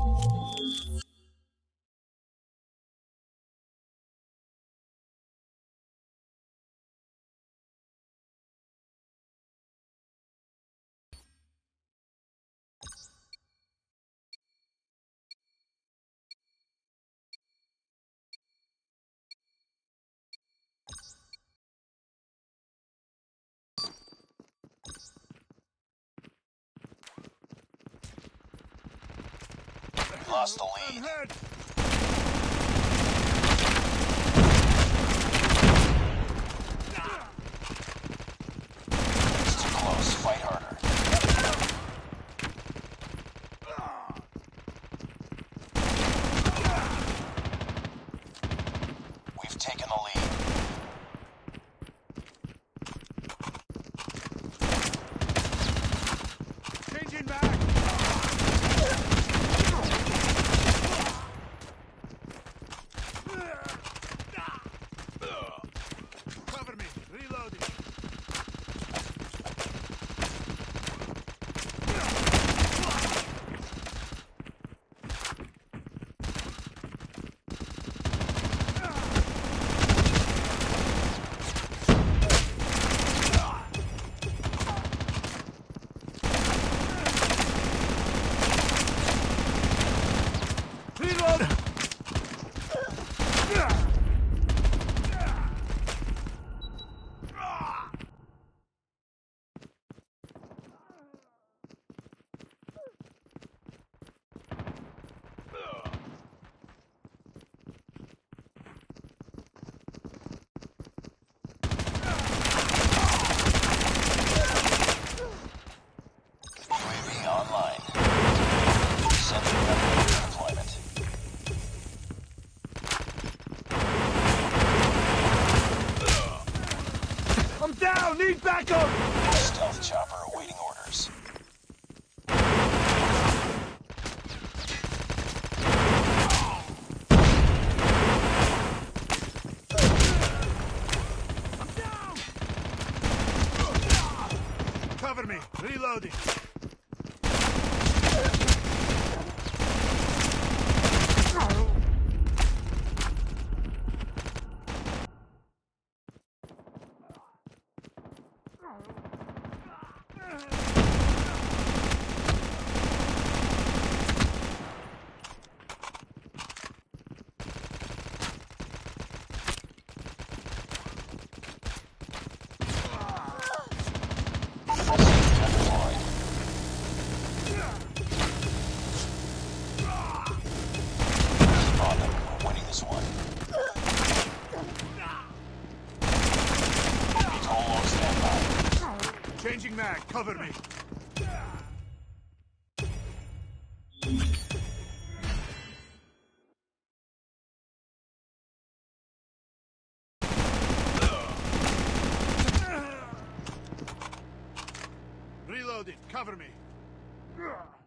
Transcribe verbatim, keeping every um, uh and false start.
Lost the lead. It's too close. Fight harder. We've taken the lead. Changing back. Cover me. Reloading. Reload. U A V online. Sending weapon deployment. I'm down. Need backup. Stealth chopper awaiting orders. I'm down. Cover me. Reloading. Deployed. Keep on them. We're winning this one. Nicole on standby. Changing mag. Cover me. Reloading. Cover me.